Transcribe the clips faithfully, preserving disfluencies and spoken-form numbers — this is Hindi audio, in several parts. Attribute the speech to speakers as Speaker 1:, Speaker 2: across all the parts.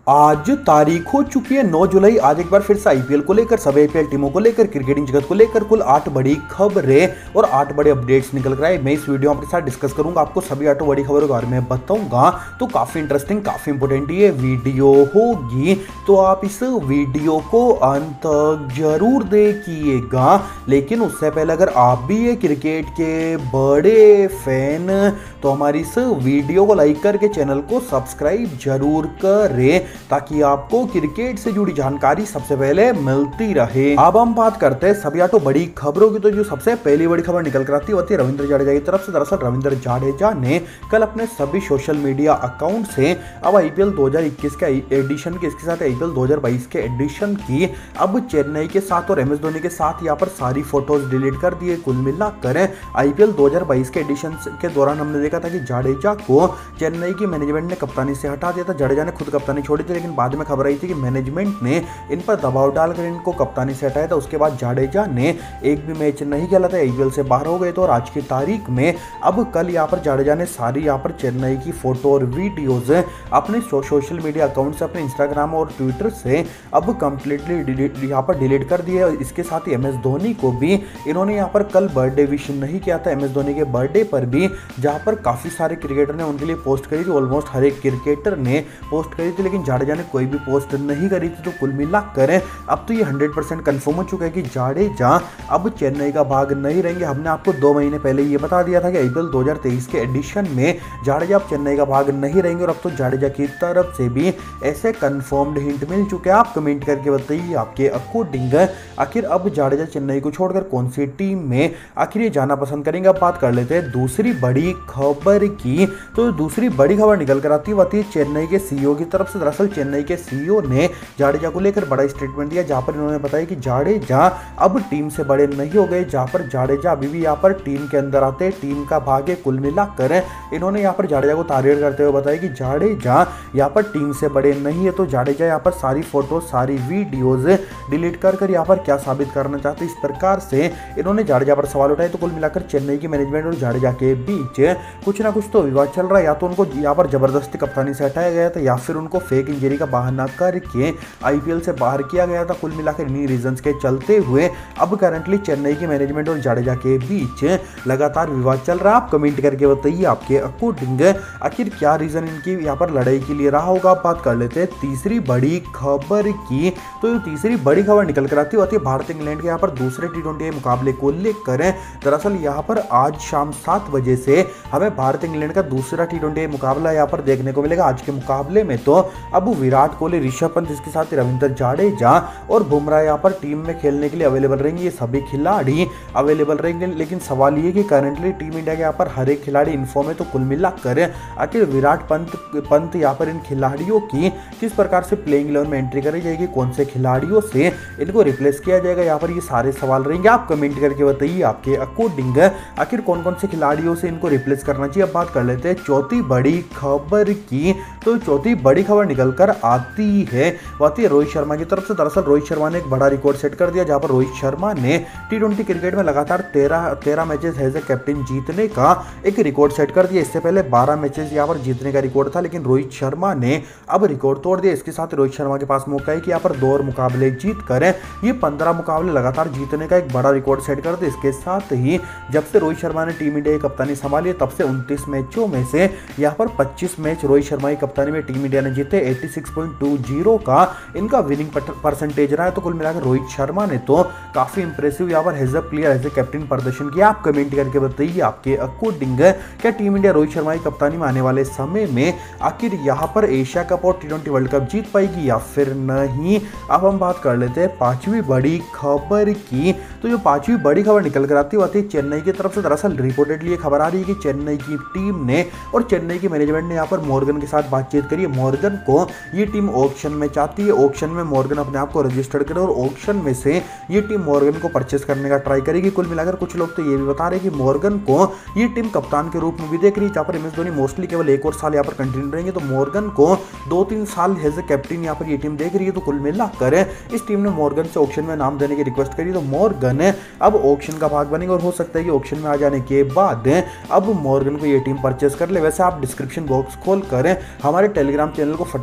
Speaker 1: आज तारीख हो चुकी है नौ जुलाई। आज एक बार फिर से आईपीएल को लेकर, सब आईपीएल टीमों को लेकर, क्रिकेटिंग जगत को लेकर कुल आठ बड़ी खबरें और आठ बड़े अपडेट्स निकल कर आए। मैं इस वीडियो में आपके साथ डिस्कस करूंगा, आपको सभी आठों बड़ी खबरों के बारे में बताऊंगा। तो काफी इंटरेस्टिंग, काफी इंपोर्टेंट ये वीडियो होगी, तो आप इस वीडियो को अंत तक जरूर देखिएगा। लेकिन उससे पहले अगर आप भी ये क्रिकेट के बड़े फैन, तो हमारी इस वीडियो को लाइक करके चैनल को सब्सक्राइब जरूर करें, ताकि आपको क्रिकेट से जुड़ी जानकारी सबसे पहले मिलती रहे। अब हम बात करते हैं सभी आठों बड़ी खबरों की। तो जो सबसे पहली बड़ी खबर निकल कर आती है रविंद्र जडेजा की तरफ से। दरअसल रविंद्र जडेजा ने कल अपने सभी सोशल मीडिया अकाउंट से अब आईपीएल दो हज़ार इक्कीस के एडिशन के, इसके साथ आईपीएल दो हज़ार बाईस के एडिशन की अब चेन्नई के साथ और एम एस धोनी के साथ यहाँ पर सारी फोटोज डिलीट कर दिए। कुल मिलाकर आईपीएल दो हज़ार बाईस के एडिशन के दौरान हमने देखा था कि जडेजा को चेन्नई की मैनेजमेंट ने कप्तानी से हटा दिया था। जडेजा ने खुद कप्तानी छोड़ी थी, लेकिन बाद में खबर आई थी कि मैनेजमेंट ने इन पर दबाव डालकर इनको कप्तानी से हटाया था। उसके बाद जडेजा ने एक भी मैच नहीं खेला था, आईपीएल से बाहर हो गए थे। और आज की तारीख में अब कल यहाँ पर जडेजा ने सारी यहाँ पर चेन्नई की फोटो और वीडियोज अपने सोशल मीडिया अकाउंट से, अपने इंस्टाग्राम और ट्विटर से अब कंप्लीटली यहाँ पर डिलीट कर दिया। इसके साथ ही एम एस धोनी को भी इन्होंने यहाँ पर कल बर्थडे विश नहीं किया था। एम एस धोनी के बर्थडे पर भी जहाँ पर काफी सारे क्रिकेटर ने उनके लिए पोस्ट करी थी, ऑलमोस्ट हर एक क्रिकेटर ने पोस्ट करी थी, लेकिन जडेजा ने कोई भी पोस्ट नहीं करी थी। तो कुल मिलाकर अब तो ये हंड्रेड परसेंट कंफर्म हो चुका है कि जडेजा अब चेन्नई का भाग नहीं रहेंगे। हमने आपको दो महीने पहले ये बता दिया था कि आईपीएल दो हज़ार तेईस के एडिशन में जडेजा अब चेन्नई का भाग नहीं रहेंगे, और अब तो जडेजा की तरफ से भी ऐसे कंफर्म्ड हिंट मिल चुके हैं। आप कमेंट करके बताइए आपके अकॉर्डिंग आखिर अब जडेजा चेन्नई को छोड़कर कौन सी टीम में आखिर ये जाना पसंद करेंगे। अब बात कर लेते हैं दूसरी बड़ी खबर की। तो दूसरी बड़ी खबर निकल कर आती है चेन्नई के सीईओ की तरफ से। दरअसल चेन्नई के सीईओ ने जडेजा को लेकर बड़ा स्टेटमेंट दिया, जहां पर इन्होंने बताया कि जडेजा अब टीम से बड़े नहीं हो गए, जहां पर जडेजा अभी भी यहाँ पर टीम के अंदर आते, टीम का भाग है। कुल मिलाकर इन्होंने यहाँ पर जडेजा को तारीफ करते हुए बताया कि जडेजा यहाँ पर टीम से बड़े नहीं है। तो जडेजा यहाँ पर सारी फोटो, सारी वीडियोज डिलीट कर कर यहाँ पर क्या साबित करना चाहते, इस प्रकार से इन्होंने जडेजा पर सवाल उठाए। तो कुल मिलाकर चेन्नई की मैनेजमेंट और जडेजा के बीच कुछ ना कुछ तो विवाद चल रहा है। या तो उनको यहाँ पर जबरदस्ती कप्तानी से हटाया गया था, या फिर उनको फेक इंजरी का बहाना करके आईपीएल से बाहर किया गया था। कुल मिलाकर इन्हीं रीजंस के चलते हुए अब करंटली चेन्नई की मैनेजमेंट और जडेजा के बीच लगातार विवाद चल रहा है। आप कमेंट करके बताइए आपके अकॉर्डिंग आखिर क्या रीजन इनकी यहाँ पर लड़ाई के लिए रहा होगा। बात कर लेते हैं तीसरी बड़ी खबर की। तो तीसरी बड़ी खबर निकल कर आती है भारत इंग्लैंड के यहाँ पर दूसरे टी ट्वेंटी मुकाबले को लेकर। दरअसल यहाँ पर आज शाम सात बजे से हमें भारत इंग्लैंड का दूसरा टी ट्वेंटी मुकाबला यहाँ पर देखने को मिलेगा। आज के मुकाबले में तो अब विराट कोहली, ऋषभ पंत, इसके साथ रविंद्र जडेजा और बुमराह यहाँ पर टीम में खेलने के लिए अवेलेबल रहेंगे। ये सभी खिलाड़ी अवेलेबल रहेंगे, लेकिन सवाल ये कि करंटली टीम इंडिया के यहाँ पर हर एक खिलाड़ी इन्फॉर्म है। तो कुल मिलाकर आखिर विराट पंत पंत यहाँ पर इन खिलाड़ियों की किस प्रकार से प्लेइंग इलेवन में एंट्री करी जाएगी, कौन से खिलाड़ियों से इनको रिप्लेस किया जाएगा, यहाँ पर ये सारे सवाल रहेंगे। आप कमेंट करके बताइए आपके अकॉर्डिंग आखिर कौन कौन से खिलाड़ियों से इनको रिप्लेस करना चाहिए। अब बात कर लेते हैं चौथी बड़ी खबर की। तो चौथी बड़ी खबर निकल कर आती है आती है रोहित शर्मा की तरफ से। दरअसल रोहित शर्मा ने एक बड़ा रिकॉर्ड सेट कर दिया, जहां पर रोहित शर्मा ने टी ट्वेंटी क्रिकेट में लगातार तेरह तेरह मैचेस एज ए कैप्टन जीतने का एक रिकॉर्ड सेट कर दिया। इससे पहले बारह मैचेस यहाँ पर जीतने का रिकॉर्ड था, लेकिन रोहित शर्मा ने अब रिकॉर्ड तोड़ दिया। इसके साथ रोहित शर्मा के पास मौका है कि यहाँ पर दो और मुकाबले जीत कर ये पंद्रह मुकाबले लगातार जीतने का एक बड़ा रिकॉर्ड सेट कर दिया। इसके साथ ही जब से रोहित शर्मा ने टीम इंडिया की कप्तानी संभाली है, तब से उनतीस मैचों में से यहाँ पर पच्चीस मैच रोहित शर्मा की कप्तानी में टीम इंडिया ने जीते। छियासी पॉइंट दो जीरो का इनका विनिंग परसेंटेज रहा है। तो कुल मिलाकर रोहित शर्मा ने तो काफी इंप्रेसिव यहाँ पर as a player, as a captain प्रदर्शन किया। आप कमेंट करके बताइए आपके अकॉर्डिंग क्या टीम इंडिया रोहित शर्मा की कप्तानी में आने वाले समय में आखिर यहाँ पर एशिया कप और टी ट्वेंटी वर्ल्ड कप जीत पाएगी या फिर नहीं। अब हम बात कर लेते हैं पांचवी बड़ी खबर की। तो जो पांचवी बड़ी खबर निकल कर आती है चेन्नई की तरफ से। दरअसल रिपोर्टेडली ये खबर आ रही है कि चेन्नई की टीम ने और चेन्नई की मैनेजमेंट ने यहाँ पर मॉर्गन के साथ बातचीत करी है। मॉर्गन को ये टीम ऑक्शन में चाहती है, ऑक्शन में मॉर्गन अपने आप को रजिस्टर्ड करे और ऑक्शन में से ये टीम मॉर्गन को परचेस करने का ट्राई करेगी। कुल मिलाकर कुछ लोग तो ये भी बता रहे हैं कि मॉर्गन को ये टीम कप्तान के रूप में भी देख रही है, जहाँ पर एम एस धोनी मोस्टली केवल एक और साल यहाँ पर कंटिन्यू रहेंगे। तो मॉर्गन को दो तीन साल एज ए कैप्टन यहाँ पर ये टीम देख रही है। तो कुल मिलाकर इस टीम ने मॉर्गन से ऑक्शन में नाम देने की रिक्वेस्ट करी। तो मॉर्गन अब ऑक्शन का भाग बनेगा और हो सकता है कि ऑक्शन में आ जाने के बाद अब मॉर्गन को ये टीम परचेस कर ले। वैसे आप डिस्क्रिप्शन बॉक्स खोल कर हमारे टेलीग्राम चैनल को फटाफट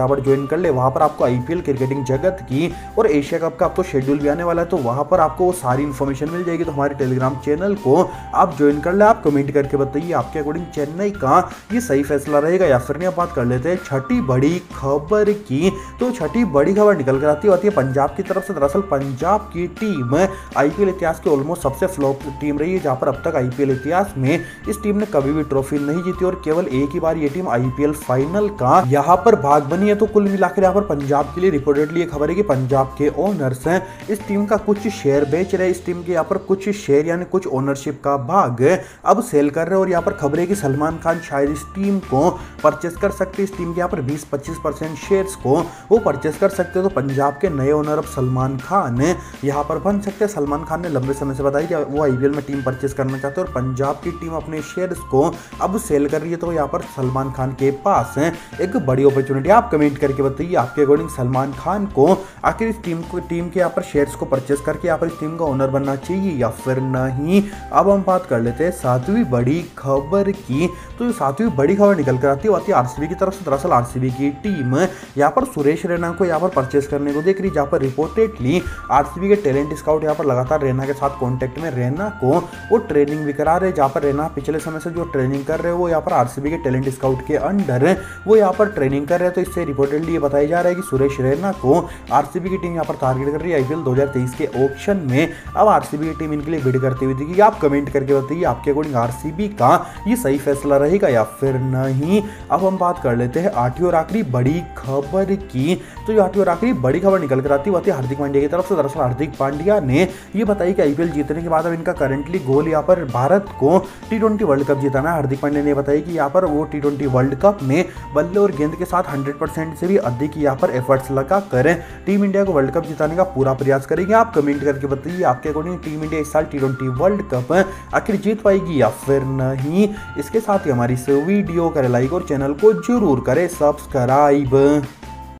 Speaker 1: फटाफट ज्वाइन कर ले। वहां पर आपको आईपीएल क्रिकेटिंग जगत की और एशिया कप का आपको शेड्यूल भी आने वाला है, तो वहां पर आपको वो सारी इन्फॉर्मेशन मिल जाएगी। तो हमारे टेलीग्राम चैनल को आप ज्वाइन कर ले। आप कमेंट करके बताइए आपके अकॉर्डिंग चेन्नई का ये सही फैसला रहेगा या फिर नहीं। अब बात कर लेते हैं छठी बड़ी खबर की। तो छठी बड़ी खबर निकल कर आती होती है पंजाब की तरफ से। दरअसल पंजाब की टीम आईपीएल इतिहास की ऑलमोस्ट सबसे फ्लॉप टीम रही है, जहां पर अब तक आईपीएल इतिहास में इस टीम ने कभी भी ट्रॉफी नहीं जीती और केवल एक ही बार ये टीम आईपीएल फाइनल का यहां पर भाग बनी है। तो कुल मिलाकर यहां पर पंजाब के लिए रिपोर्टेडली खबर है कि पंजाब के ओनर्स हैं इस टीम का कुछ शेयर बेच रहे हैं। इस टीम के यहाँ पर कुछ शेयर यानी कुछ ओनरशिप का भाग अब सेल कर रहे हैं और यहाँ पर खबर है कि सलमान खान शायद इस टीम को परचेस कर सकते हैं। इस टीम के यहाँ पर बीस पच्चीस परसेंट शेयर्स को वो परचेस कर सकते हैं। तो पंजाब के नए ओनर अब सलमान खान यहाँ पर बन सकते हैं। सलमान खान ने लंबे समय से बताया कि वो आईपीएल में टीम परचेस करना चाहते हैं और पंजाब की टीम अपने शेयर्स को अब सेल कर रही है। तो यहाँ पर सलमान खान के पास एक बड़ी अपॉर्चुनिटी। आप कमेंट करके बताइए आपके अकॉर्डिंग सलमान खान को आखिर इस टीम को टीम के यहाँ पर शेयर्स को परचेस करके यहाँ पर इस टीम का ओनर बनना चाहिए या फिर नहीं। अब हम बात कर लेते हैं सातवीं बड़ी खबर की। तो सातवीं बड़ी खबर निकल कर आती है आरसीबी की तरफ से। दरअसल आरसीबी की टीम यहाँ पर सुरेश रैना को यहाँ पर परचेस करने को देख रही, जहाँ पर रिपोर्टेडली आरसीबी के टैलेंट स्काउट यहाँ पर लगातार रैना के साथ कॉन्टेक्ट में। रैना को वो ट्रेनिंग भी करा रहे, जहाँ पर रैना पिछले समय से जो ट्रेनिंग कर रहे हैं वो यहाँ पर आरसीबी के टैलेंट स्काउट के अंडर वो यहाँ पर ट्रेनिंग कर रहे हैं। तो इससे रिपोर्टेडली ये बताया जा रहा है कि सुरेश रैना को आरसीबी की टीम यहाँ पर टारगेट कर रही है आईपीएल दो हज़ार तेईस के ऑक्शन में। अब आरसीबी की टीम इनके लिए बिड करती हुई दिखेगी। आप कमेंट करके बताइए आपके अकॉर्डिंग आरसीबी का ये सही फैसला रहेगा या फिर नहीं। अब हम बात कर लेते हैं आठवीं और आखिरी बड़ी खबर की। तो ये आठवीं और आखिरी बड़ी खबर निकल कर आती है हार्दिक पांड्या की तरफ से। दरअसल हार्दिक पांड्या ने ये बताया कि आईपीएल जीतने के बाद अब इनका करंटली गोल यहाँ पर भारत को टी ट्वेंटी वर्ल्ड कप जीताना है। हार्दिक पांड्या ने बताया कि यहाँ पर वो टी ट्वेंटी वर्ल्ड कप में बल्ले और गेंद के साथ हंड्रेड परसेंट से भी अधिक यहाँ पर एफर्ट्स लगाकर टीम इंडिया को वर्ल्ड कप जिताने का पूरा प्रयास करेंगे। आप कमेंट करके बताइए आपके अकॉर्डिंग टीम इंडिया इस साल टी ट्वेंटी वर्ल्ड कप आखिर जीत पाएगी या फिर नहीं। इसके साथ ही हमारी इस वीडियो करें लाइक और चैनल को जरूर करें सब्सक्राइब।